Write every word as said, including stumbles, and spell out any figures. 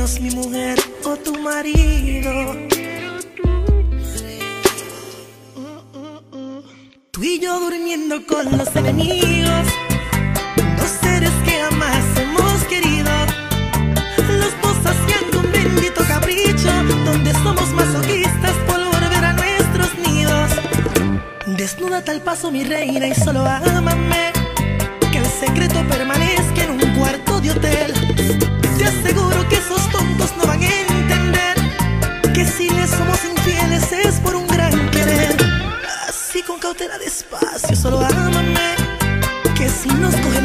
Dios mi mujer o tu marido. Tú y yo durmiendo con los enemigos, dos seres que jamás hemos querido, los dos haciendo un bendito capricho, donde somos masoquistas por volver a nuestros nidos. Desnúdate al paso mi reina y solo ámame, que el secreto permanezca en un cuarto de hotel. Te aseguro que esos tontos no van a entender que si les somos infieles es por un gran querer. Así con cautela despacio, solo ámame, que si nos cogemos